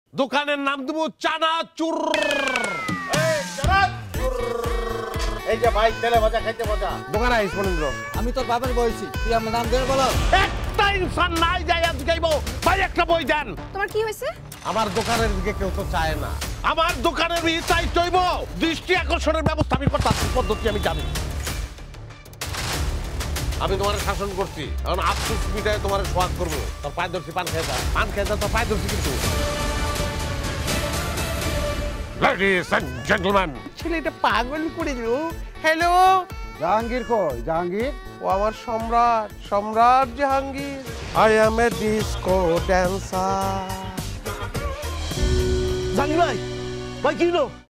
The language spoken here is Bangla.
দোকানের নাম দেবো চানাচুর। এই যে ভাই তেলে ভাজা খাইতে মজা। দোকানে আইস মনীন্দ্র। আমি তোর বাবার বলছি, তুই আমার নাম ধরে বলো। একটা ইনসান নাই যাই আজ গাইবো, ভাই একটা বই দেন। তোমার কি হয়েছে? আমার দোকানের দিকে কেউ তো চায় না। আমার দোকানের দিকে চাই চইব, দৃষ্টি আকর্ষণের ব্যবস্থা আমি করতাম, পদ্ধতি আমি জানি। আমি তোমার শাসন করছি, এখন আফসোস মিটায় তোমার সোয়াগ করবো। তোর পায়ে ধরছি, পান খেয়ে যা, পান খেয়ে যা, তোর পায়ে ধরছি কিন্তু। Ladies and gentlemen, ছেলেটা পাগল করে দিল। হ্যালো, জাহাঙ্গীর কই? জাহাঙ্গীর ও আমার সম্রাট, সম্রাট Jahangir. I am a disco dancer. জানি ভাই, ভাই কি হলো?